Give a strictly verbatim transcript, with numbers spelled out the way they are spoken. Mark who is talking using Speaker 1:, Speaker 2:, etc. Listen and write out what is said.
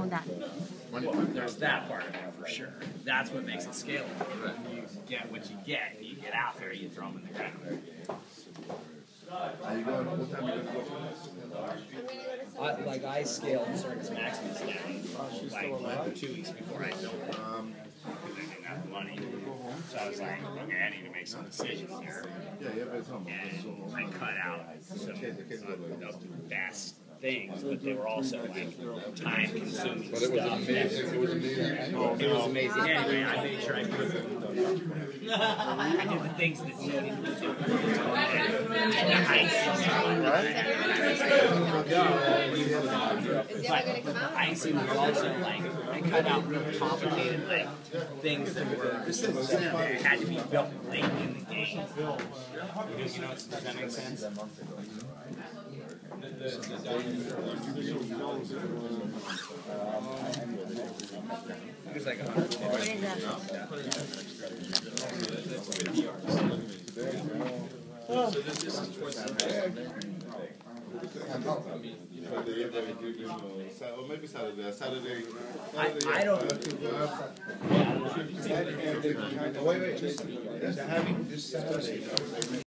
Speaker 1: that.
Speaker 2: Well, there's that part of it for sure. That's what makes it scalable. You get what you get. You get out there, you throw them in the ground.
Speaker 3: Are you going? What time are you going to go?
Speaker 2: I, like I scaled Circus Maximus down like two weeks before I built it. Um, because I didn't have the money. So I was like, okay, I need to make some decisions here.
Speaker 3: Yeah, yeah, but it's home.
Speaker 2: And I cut out some of the best things, but they were also like time consuming
Speaker 3: But it was
Speaker 2: stuff.
Speaker 3: amazing. It was amazing.
Speaker 2: Oh, it was amazing. Anyway, I made sure I put I did the things that needed to be done. And the icing, but the icing was also like, I cut out really complicated like things that were that had to be built late in the game. Because, you know, does that make sense? There's like a hundred.
Speaker 4: So this is towards the
Speaker 3: Or maybe Saturday. Saturday.
Speaker 2: I, I don't.
Speaker 3: Wait, wait. Just having this Saturday.